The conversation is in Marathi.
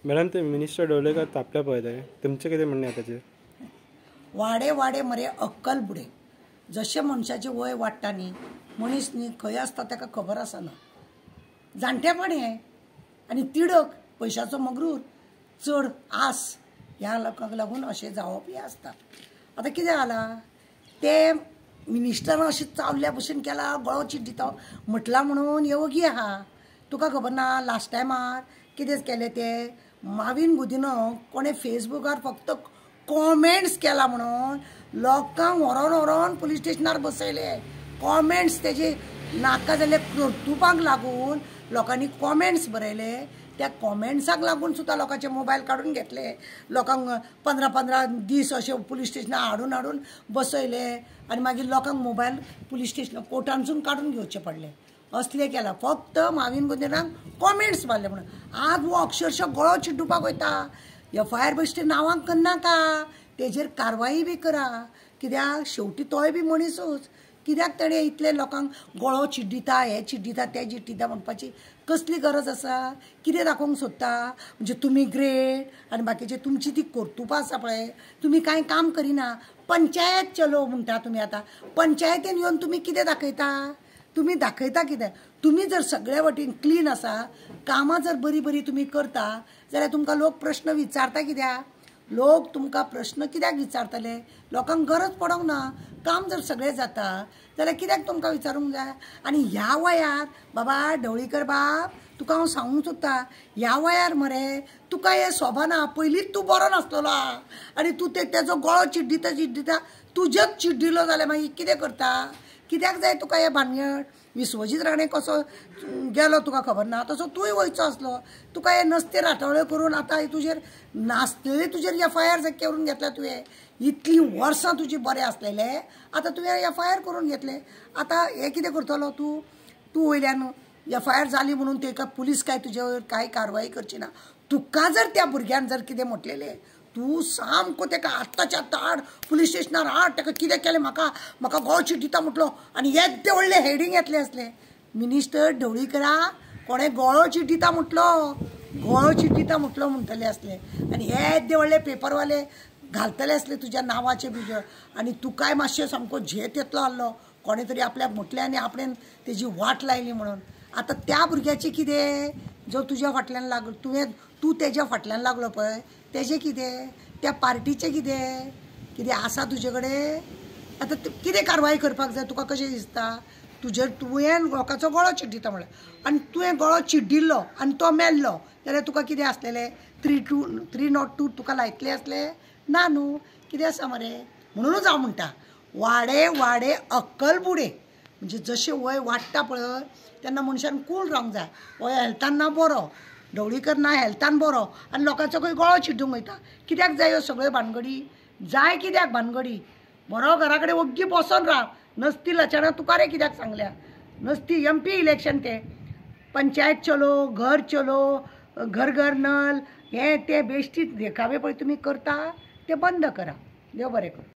मॅडम ते मिनिस्टर ढवळीकर तापल्या पळयताय, तुमचें कितें म्हणणें आसा ताचेर? वाडे वाडे मरे अक्कल बुडे. जशें मनशाचें वय वाडटा न्ही, मनीस न्ही खंय आसता ताका खबर आसना. जाणटेपण हें आनी तिडक पयशाचो मगरूर चड आस ह्या लोकांक लागून अशें जावप हें आसता. आतां कितें जालां ते मिनिस्टरान अशें चावल्ल्या भशेन केला, गळो चिड्डिता म्हटला म्हणून हे ओगी आहा. तुका खबर ना लास्ट टायमार कितें केलें ते माविन गुदिनो कोणें फेसबुकार फक्त कॉमेंट्स केला म्हणून लोकांक व्हरोन व्हरोन पुलीस स्टेशनार बसयले. कॉमेंट्स तेजे नाका जाल्ले कर्तुपांक लागून लोकांनी कॉमेंट्स बरयले. त्या कॉमेंट्साक लागून सुद्दां लोकांचे मोबायल काडून घेतले. लोकांक 15-15 दीस अशे पुलीस स्टेशनार हाडून बसयले आनी मागीर लोकांक मोबायल पुलीस स्टेशन कोर्टानसून काडून घेवचे पडले. असले केला फक्त माविन गुदिनाक कॉमेंट्स मारले म्हणून. आज वो अक्षरशः गळो चिड्डुपाक वयता. FIR बेश्टे नांवांक करनाका, तेजेर कारवाई बी करा. कित्याक शेवटी तोय बी मनीसूच. कित्याक ताणें इतले लोकांक गळो चिड्डिता, हे चिड्डिता, ते चिड्डिता म्हणपाची कसली गरज आसा? कितें दाखोवंक सोदता? म्हणजे तुमी ग्रेट आनी बाकीचे तुमची ती कर्तुपां आसा पळय, तुमी कांय काम करिना. पंचायत चलो म्हणटा तुमी. आतां पंचायतीन येवन तुमी कितें दाखयता? तुमी दाखयता कितें? तुमी जर सगळे वटेन क्लीन आसा, कामां जर बरी बरी तुमी करता जाल्यार तुमकां लोक प्रश्न विचारता कित्याक? लोक तुमकां प्रश्न कित्याक विचारतले? लोकांक गरज पडोंक ना. काम जर सगळें जाता जाल्यार कित्याक तुमकां विचारूंक जाय? आनी ह्या वयार बाबा ढवळीकर बाब, तुका हांव सांगूंक सोदता, ह्या वयार मरे तुका हें सोबना. पयलींच तूं बरो नासलेलो आनी तूं तेजो गळो चिड्डिता तुजेच चिड्डिलो जाल्यार मागीर कितें करता? कित्याक जाय तुका हें भानगड? विश्वजीत राणे कसो गेलो तुका खबर ना, तसो तूंय वयचो आसलो. तुका हे नसते राटवळे करून आतां तुजेर नासलेले तुजेर FIR करून घेतल्या तुवें. इतलीं वर्सां तुजी बरें आसलेले, आतां तुवें FIR करून घेतले. आतां हे कितें करतलो तूं? तूं वयल्यान FIR जाली म्हणून तेका पुलीस काय तुजे वयर कांय कारवाई करची ना. तुका जर त्या भुरग्यान जर कितें म्हटलेलें, तूं सामको तेका आत्ताच्या आत्तां हाड पुलीस स्टेशनार हाड. तेका कितें केलें म्हाका गळो चिड्डिता म्हटलो आनी येद्दे व्हडले हेडींग येतले असले. मिनिस्टर ढवळीकरा कोणें गळो चिड्डिता म्हटलो म्हणटले असले आनी येद्दे व्हडले पेपरवाले घालतले असले तुज्या नांवाचे भितर. आनी तुकाय मातशें सामको झेत येतलो आहलो. कोणें तरी आपल्याक म्हटलें आनी आपणें तेजी वाट लायली म्हणून. आतां त्या भुरग्याचें कितें? जो तुज्या फाटल्यान लागलो, तूं तेज्या फाटल्यान लागलो पळय, तेजें कितें? त्या पार्टीचें कितें आसा तुजे कडेन? आतां कितें कारवाई करपाक जाय तुका कशें दिसता? तुवें लोकांचो गळो चिड्डिता म्हणल्यार आनी तुवें गळो चिड्डिल्लो आनी तो मेल्लो जाल्यार तुका कितें आसलेलें? 302 तुका लायतले असले ना न्हू. कितें आसा मरे? म्हणूनच हांव म्हणटा वाडे वाडे अक्कल बुडे. म्हणजे जशें वय वाडटा पळय तेन्ना मनशान कूल रावंक जाय. हो हेल्थान ना बरो, ढवळीकर ना हेल्थान बरो आनी लोकांचो खंय गळो चिड्डूंक वयता. कित्याक जाय ह्यो सगळ्यो भानगडी? जाय कित्याक भानगडी? बरो घरा कडेन ओग्गी बसोन राव. नसती लचणां तुका रे कित्याक सांगल्या? नसती MP इलेक्शन ते पंचायत चलो, घर चलो, घर घर नल, हे ते बेश्टी देखावे पळय तुमी करता ते बंद करा. देव बरें करूं.